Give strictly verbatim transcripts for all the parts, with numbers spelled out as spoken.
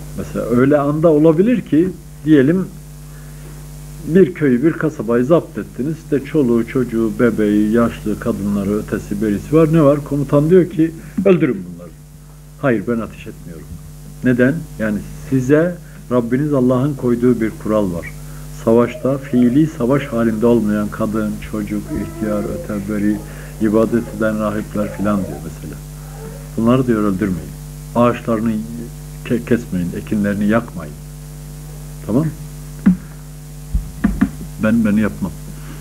Mesela öyle anda olabilir ki diyelim bir köyü, bir kasabayı zapt ettiniz. İşte çoluğu, çocuğu, bebeği, yaşlı, kadınları, ötesi, berisi var. Ne var? Komutan diyor ki öldürün bunları. Hayır, ben ateş etmiyorum. Neden? Yani size Rabbiniz Allah'ın koyduğu bir kural var. Savaşta fiili savaş halinde olmayan kadın, çocuk, ihtiyar, öte, beri, ibadet eden rahipler filan diyor mesela. Bunları diyor öldürmeyin. Ağaçlarını ke kesmeyin, ekinlerini yakmayın. Tamam? Ben beni yapmam.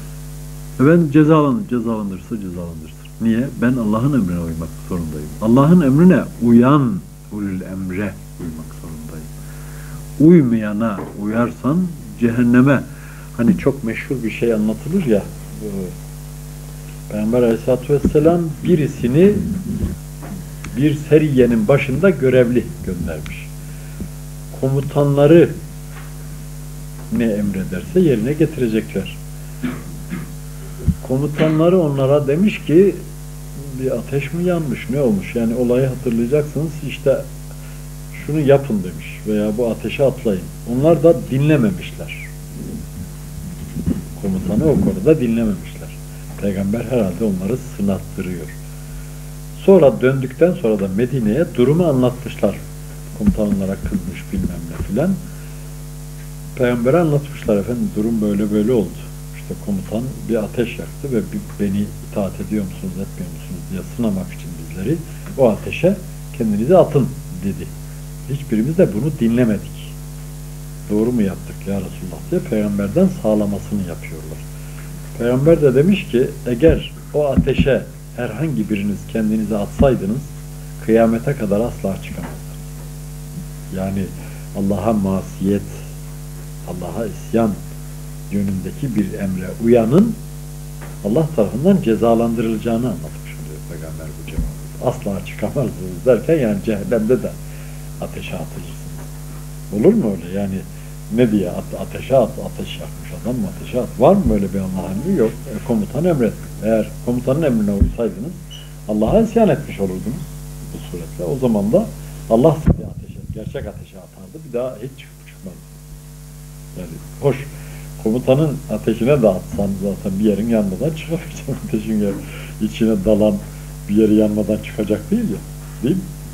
Ben cezalan, cezalandırırsa cezalandırır. Niye? Ben Allah'ın emrine uymak zorundayım. Allah'ın emrine uyan ulul emre uymak zorundayım. Uymayana uyarsan cehenneme, hani çok meşhur bir şey anlatılır ya, Peygamber Aleyhisselatü Vesselam birisini bir seriyenin başında görevli göndermiş. Komutanları ne emrederse yerine getirecekler. Komutanları onlara demiş ki bir ateş mi yanmış, ne olmuş? Yani olayı hatırlayacaksınız, işte şunu yapın demiş veya bu ateşe atlayın. Onlar da dinlememişler. Komutanı o konuda dinlememişler. Peygamber herhalde onları sınattırıyor. Sonra döndükten sonra da Medine'ye durumu anlatmışlar. Komutan onlara kızmış bilmem ne filan. Peygamber'e anlatmışlar, efendim durum böyle böyle oldu. İşte komutan bir ateş yaktı ve beni itaat ediyor musunuz, etmiyor musunuz diye sınamak için bizleri o ateşe kendinizi atın dedi. Hiçbirimiz de bunu dinlemedik. Doğru mu yaptık ya Resulullah diye Peygamber'den sağlamasını yapıyorlar. Peygamber de demiş ki eğer o ateşe herhangi biriniz kendinizi atsaydınız kıyamete kadar asla çıkamazdınız. Yani Allah'a masiyet, Allah'a isyan yönündeki bir emre uyanın Allah tarafından cezalandırılacağını anlatmış oluyor Peygamber bu cevabı. Asla çıkamazsınız derken yani cehennemde de ateşe atılırsınız. Olur mu öyle? Yani ne diye ateşe at, ateş yakmış adam mı ateşe at? Var mı böyle bir Allah'ın emri? Yok. E, komutan emretmiş. Eğer komutanın emrine uysaydınız Allah'a isyan etmiş olurdunuz bu suretle. O zaman da Allah sizi ateşe, gerçek ateşe atardı. Bir daha hiç çıkıp çıkmazdı. Yani hoş, komutanın ateşine de atsan zaten bir yerin yanmadan çıkamayacak. Ateşin içine dalan bir yeri yanmadan çıkacak değil ya. Değil mi?